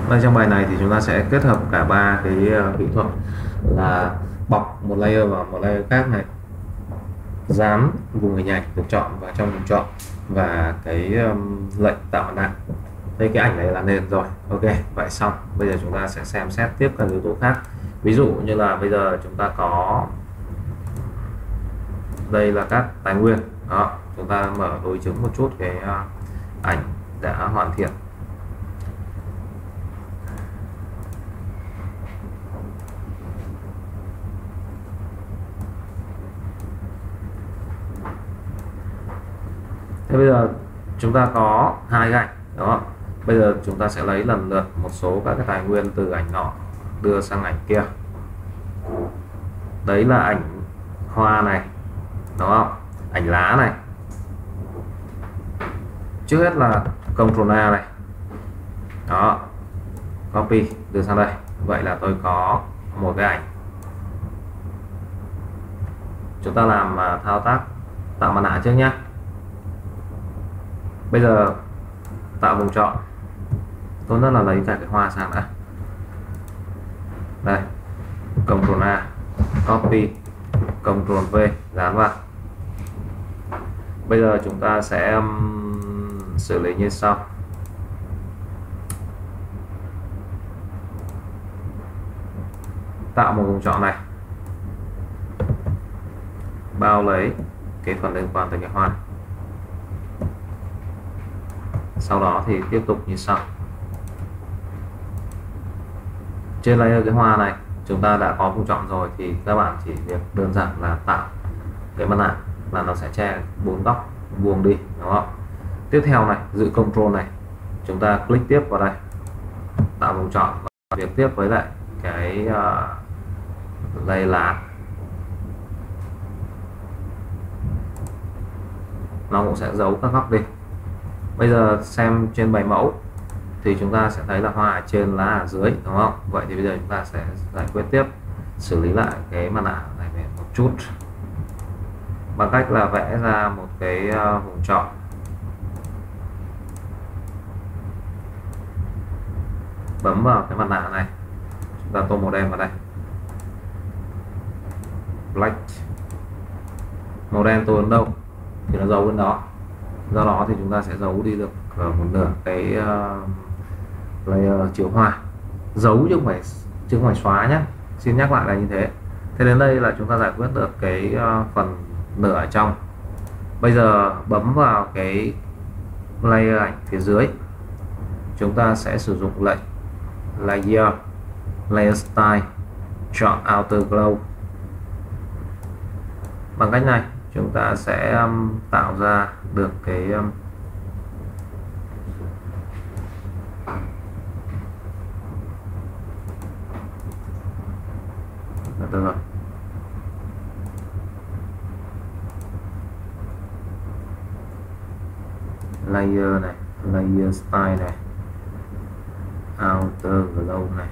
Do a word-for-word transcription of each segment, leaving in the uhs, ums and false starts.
Đây, trong bài này thì chúng ta sẽ kết hợp cả ba cái uh, kỹ thuật là bọc một layer vào một layer khác này, dán vùng hình ảnh được chọn vào trong vùng chọn, và cái um, lệnh tạo mặt nạ. Đây, cái ảnh này là nền rồi. Ok, vậy xong. Bây giờ chúng ta sẽ xem xét tiếp các yếu tố khác. Ví dụ như là bây giờ chúng ta có đây là các tài nguyên đó, chúng ta mở đối chứng một chút cái uh, ảnh đã hoàn thiện. Thế bây giờ chúng ta có hai cái ảnh đó. Bây giờ chúng ta sẽ lấy lần lượt một số các cái tài nguyên từ ảnh nọ đưa sang ảnh kia. Đấy là ảnh hoa này, đúng không? Ảnh lá này. Trước hết là Ctrl A này. Đó. Copy đưa sang đây. Vậy là tôi có một cái ảnh. Chúng ta làm thao tác tạo mặt nạ trước nhé. Bây giờ tạo vùng chọn, tốt nhất là lấy cả cái hoa sang đã. Đây, Ctrl A, copy, Ctrl V, dán vào. Bây giờ chúng ta sẽ um, xử lý như sau. Tạo một vùng chọn này, bao lấy cái phần liên quan tới cái hoa. Sau đó thì tiếp tục như sau. Trên layer cái hoa này chúng ta đã có vùng chọn rồi, thì các bạn chỉ việc đơn giản là tạo cái mặt nạ là nó sẽ che bốn góc vuông đi, đúng không? Tiếp theo này, giữ Ctrl này, chúng ta click tiếp vào đây, tạo vùng chọn và việc tiếp với lại cái uh, layer lá. Nó cũng sẽ giấu các góc đi. Bây giờ xem trên bài mẫu thì chúng ta sẽ thấy là hoa ở trên, lá ở dưới, đúng không? Vậy thì bây giờ chúng ta sẽ giải quyết tiếp, xử lý lại cái mặt nạ này một chút bằng cách là vẽ ra một cái uh, vùng chọn. Bấm vào cái mặt nạ này, chúng ta tô màu đen vào đây, black. Màu đen tô đến đâu thì nó giấu đến đó. Do đó thì chúng ta sẽ giấu đi được một nửa cái uh, layer chiếu hoa. Giấu chứ không phải chứ không phải xóa nhé, xin nhắc lại là như thế. Thế đến đây là chúng ta giải quyết được cái uh, phần nửa ở trong. Bây giờ bấm vào cái layer ảnh phía dưới, chúng ta sẽ sử dụng lệnh layer, layer style, chọn outer glow. Bằng cách này chúng ta sẽ um, tạo ra được cái um, được rồi. Layer này, layer style này, outer glow này.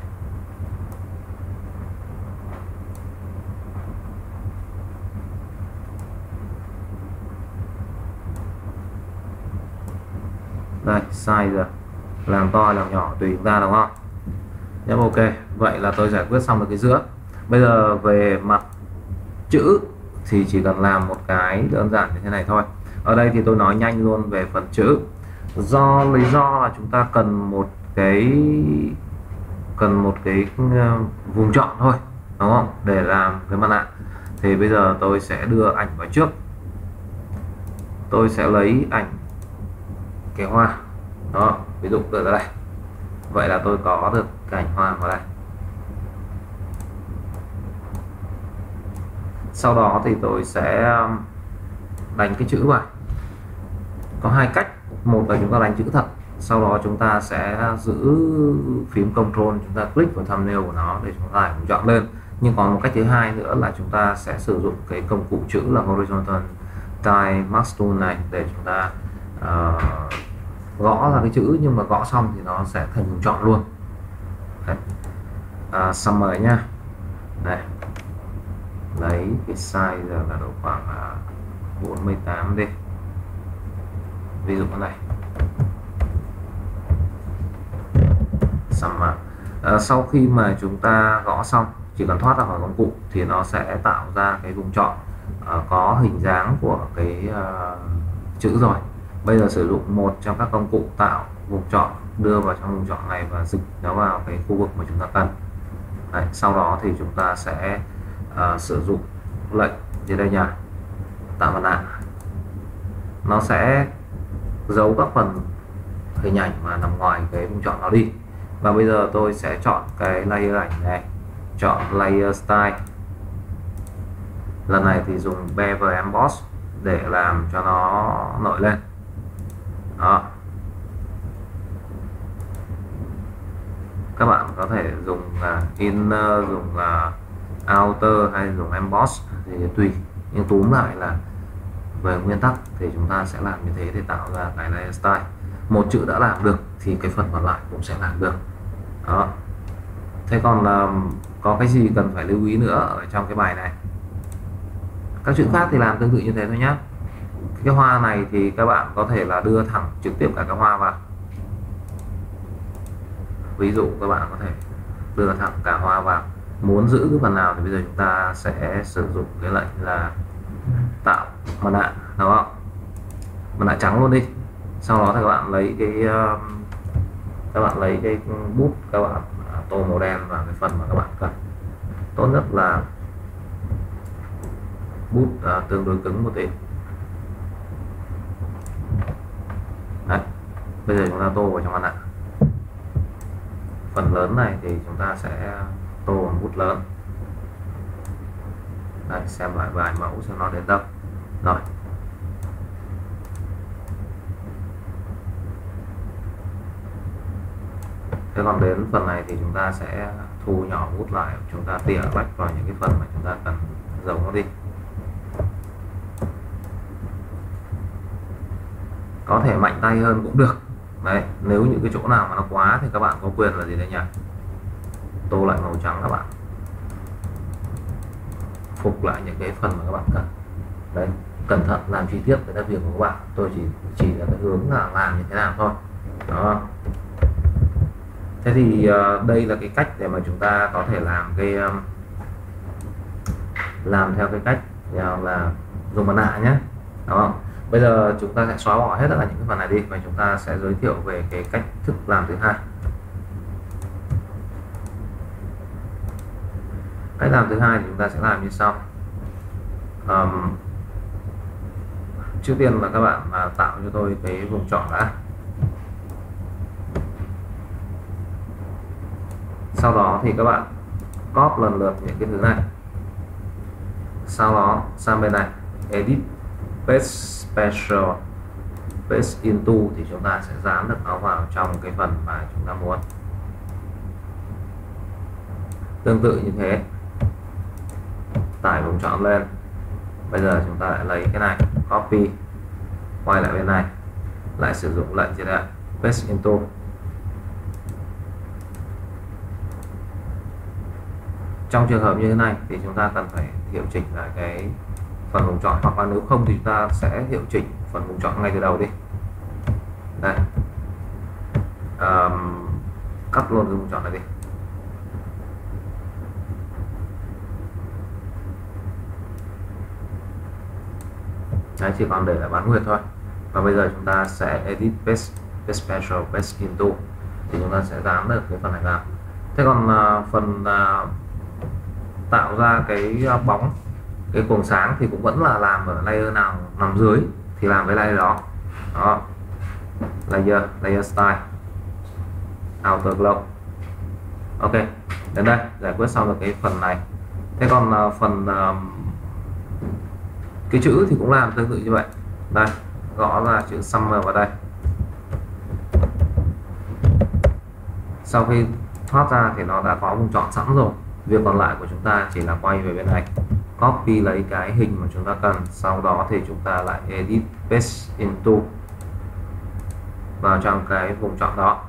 Đây, size rồi, làm to làm nhỏ tùy chúng ta, đúng không? Nhấp ok. Vậy là tôi giải quyết xong được cái giữa. Bây giờ về mặt chữ thì chỉ cần làm một cái đơn giản như thế này thôi. Ở đây thì tôi nói nhanh luôn về phần chữ. Do lý do là chúng ta cần một cái cần một cái vùng chọn thôi, đúng không? Để làm cái mặt nạ. Thì bây giờ tôi sẽ đưa ảnh vào trước. Tôi sẽ lấy ảnh cái hoa đó, ví dụ đưa ra đây. Vậy là tôi có được cái ảnh hoa vào đây. Sau đó thì tôi sẽ đánh cái chữ vào. Có hai cách, một là chúng ta đánh chữ thật, sau đó chúng ta sẽ giữ phím Ctrl, chúng ta click vào thumbnail của nó để chúng ta chọn lên. Nhưng còn một cách thứ hai nữa là chúng ta sẽ sử dụng cái công cụ chữ là horizontal tie mask tool này để chúng ta uh, gõ ra cái chữ, nhưng mà gõ xong thì nó sẽ thành vùng chọn luôn. À, summary nhá. Đây, lấy cái size giờ là độ khoảng uh, bốn mươi tám đi, ví dụ này. Summer. À, sau khi mà chúng ta gõ xong, chỉ cần thoát ra khỏi công cụ thì nó sẽ tạo ra cái vùng chọn uh, có hình dáng của cái uh, chữ rồi. Bây giờ sử dụng một trong các công cụ tạo vùng chọn, đưa vào trong vùng chọn này và dịch nó vào cái khu vực mà chúng ta cần. Đấy, sau đó thì chúng ta sẽ uh, sử dụng lệnh dưới đây nhỉ, tạo mặt nạ. Nó sẽ giấu các phần hình ảnh mà nằm ngoài cái vùng chọn nó đi. Và bây giờ tôi sẽ chọn cái layer ảnh này, chọn layer style. Lần này thì dùng bevel emboss để làm cho nó nổi lên. Đó. Các bạn có thể dùng uh, inner, dùng uh, outer hay dùng emboss thì tùy, nhưng túm lại là về nguyên tắc thì chúng ta sẽ làm như thế để tạo ra cái layer style. Một chữ đã làm được thì cái phần còn lại cũng sẽ làm được. Đó. Thế còn uh, có cái gì cần phải lưu ý nữa ở trong cái bài này? Các chữ khác thì làm tương tự như thế thôi nhé. Cái hoa này thì các bạn có thể là đưa thẳng trực tiếp cả cái hoa vào. Ví dụ các bạn có thể đưa thẳng cả hoa vào. Muốn giữ cái phần nào thì bây giờ chúng ta sẽ sử dụng cái lệnh là tạo mặt nạ, đúng không? Mặt nạ trắng luôn đi. Sau đó thì các bạn lấy cái uh, các bạn lấy cái bút, các bạn tô màu đen vào cái phần mà các bạn cần. Tốt nhất là bút uh, tương đối cứng một tí. Đấy. Bây giờ chúng ta tô vào trong mặt nạ. Phần lớn này thì chúng ta sẽ tô bằng bút lớn. Đây, xem lại vài mẫu xem nó đến đâu. Rồi. Thế còn đến phần này thì chúng ta sẽ thu nhỏ bút lại, chúng ta tỉa lách vào những cái phần mà chúng ta cần giấu nó đi. Có thể mạnh tay hơn cũng được. Đấy, nếu những cái chỗ nào mà nó quá thì các bạn có quyền là gì đây nhỉ? Tô lại màu trắng, các bạn phục lại những cái phần mà các bạn cần. Đấy, cẩn thận làm chi tiết cái việc của các bạn. Tôi chỉ chỉ là cái hướng là làm như thế nào thôi. Đó. Thế thì uh, đây là cái cách để mà chúng ta có thể làm cái um, làm theo cái cách là dùng mặt nạ nhé. Đó. Bây giờ chúng ta sẽ xóa bỏ hết tất cả những cái phần này đi và chúng ta sẽ giới thiệu về cái cách thức làm thứ hai. Cách làm thứ hai thì chúng ta sẽ làm như sau. Um, trước tiên là các bạn mà tạo cho tôi cái vùng chọn đã. Sau đó thì các bạn copy lần lượt những cái thứ này. Sau đó sang bên này edit, paste special, paste into thì chúng ta sẽ dán được nó vào trong cái phần mà chúng ta muốn. Tương tự như thế, tải vùng chọn lên. Bây giờ chúng ta lại lấy cái này, copy, quay lại bên này, lại sử dụng lệnh gì đây, paste into. Trong trường hợp như thế này thì chúng ta cần phải hiệu chỉnh lại cái phần vùng chọn, hoặc là nếu không thì chúng ta sẽ hiệu chỉnh phần vùng chọn ngay từ đầu đi. Đây, um, cắt luôn cái vùng chọn này đi. Đấy, chỉ còn để lại bán nguyệt thôi. Và bây giờ chúng ta sẽ edit, paste, paste special, paste into thì chúng ta sẽ dán được cái phần này vào. Thế còn uh, phần uh, tạo ra cái bóng, cái cồn sáng thì cũng vẫn là làm ở layer nào nằm dưới thì làm với layer đó. Đó, layer, layer style, outer glow. Ok, đến đây giải quyết xong được cái phần này. Thế còn uh, phần uh, cái chữ thì cũng làm tương tự như vậy. Đây, gõ ra chữ summer vào đây. Sau khi thoát ra thì nó đã có vùng chọn sẵn rồi. Việc còn lại của chúng ta chỉ là quay về bên này, copy lấy cái hình mà chúng ta cần, sau đó thì chúng ta lại edit, paste into vào trong cái vùng chọn đó.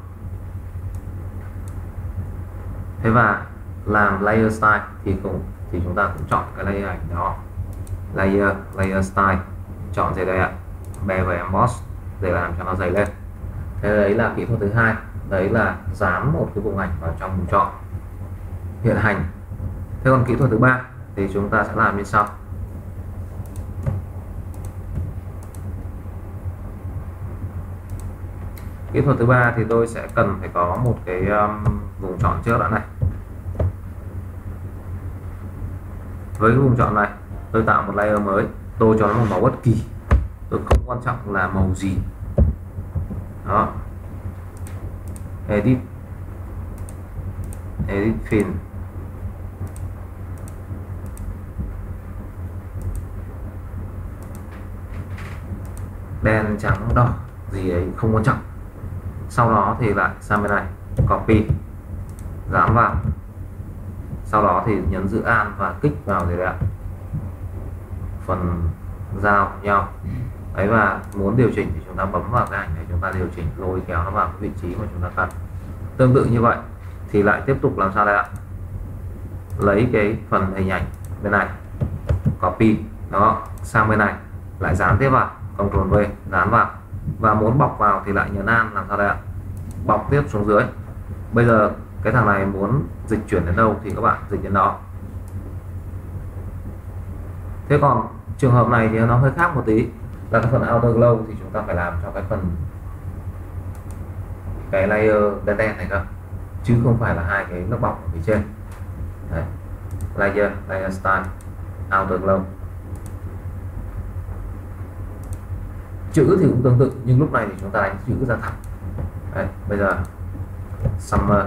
Thế và làm layer style thì cũng thì chúng ta cũng chọn cái layer ảnh đó, layer, layer style, chọn gì đây ạ, bevel emboss để làm cho nó dày lên. Thế đấy là kỹ thuật thứ hai. đấy là dán một cái vùng ảnh vào trong vùng chọn hiện hành. Thế còn kỹ thuật thứ ba thì chúng ta sẽ làm như sau. Kỹ thuật thứ ba thì tôi sẽ cần phải có một cái um, vùng chọn trước đã này. Với cái vùng chọn này tôi tạo một layer mới, tôi cho nó một màu bất kỳ, tôi không quan trọng là màu gì. Đó, edit edit fill, đen trắng đỏ gì đấy không quan trọng. Sau đó thì lại sang bên này copy, dán vào, sau đó thì nhấn giữ Alt và kích vào gì đấy ạ, phần giao nhau đấy, và muốn điều chỉnh thì chúng ta bấm vào cái ảnh này, chúng ta điều chỉnh lôi kéo nó vào cái vị trí mà chúng ta cần. Tương tự như vậy thì lại tiếp tục làm sao đây ạ, lấy cái phần hình ảnh bên này copy đó sang bên này, lại dán tiếp vào, Ctrl V dán vào, và muốn bọc vào thì lại nhấn Alt làm sao đây ạ, bọc tiếp xuống dưới. Bây giờ cái thằng này muốn dịch chuyển đến đâu thì các bạn dịch đến đó. Thế còn trường hợp này thì nó hơi khác một tí, là cái phần outer glow thì chúng ta phải làm cho cái phần cái layer đen đen này cơ, chứ không phải là hai cái lớp bọc ở phía trên. Đấy. Layer, layer style, outer glow. Chữ thì cũng tương tự, nhưng lúc này thì chúng ta đánh chữ ra thẳng. Đấy, bây giờ summer,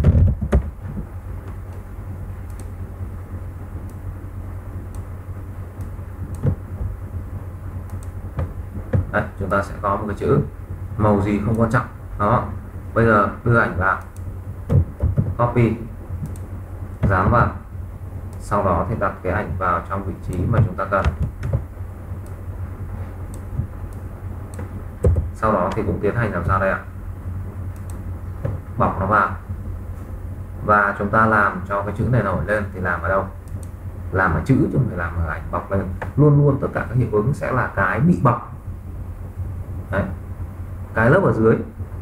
đấy, chúng ta sẽ có một cái chữ, màu gì không quan trọng. Đó, bây giờ đưa ảnh vào, copy, dán vào, sau đó thì đặt cái ảnh vào trong vị trí mà chúng ta cần. Sau đó thì cũng tiến hành làm sao đây ạ, bọc nó vào, và chúng ta làm cho cái chữ này nổi lên thì làm ở đâu, làm ở chữ chứ không phải làm ở ảnh bọc lên. Luôn luôn tất cả các hiệu ứng sẽ là cái bị bọc. Đấy, cái lớp ở dưới,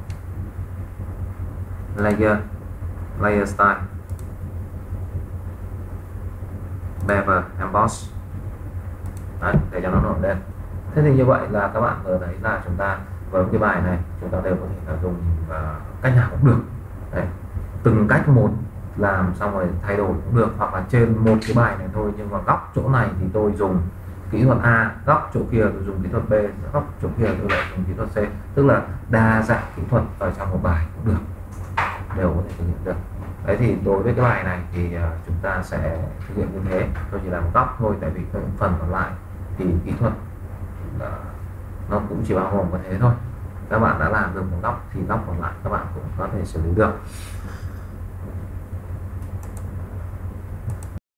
layer, layer style, bevel, emboss. Đấy, để cho nó nổi lên. Thế thì như vậy là các bạn vừa thấy là chúng ta với cái bài này chúng ta đều có thể là dùng uh, cách nào cũng được. Đấy, từng cách một làm xong rồi thay đổi cũng được, hoặc là trên một cái bài này thôi, nhưng mà góc chỗ này thì tôi dùng kỹ thuật A, góc chỗ kia tôi dùng kỹ thuật B, góc chỗ kia tôi lại dùng kỹ thuật C, tức là đa dạng kỹ thuật ở trong một bài cũng được, đều có thể thực hiện được. Đấy thì đối với cái bài này thì uh, chúng ta sẽ thực hiện như thế, tôi chỉ làm một góc thôi, tại vì cái phần còn lại thì kỹ thuật uh, nó cũng chỉ bao gồm có thế thôi. Các bạn đã làm được một góc thì góc còn lại các bạn cũng có thể xử lý được.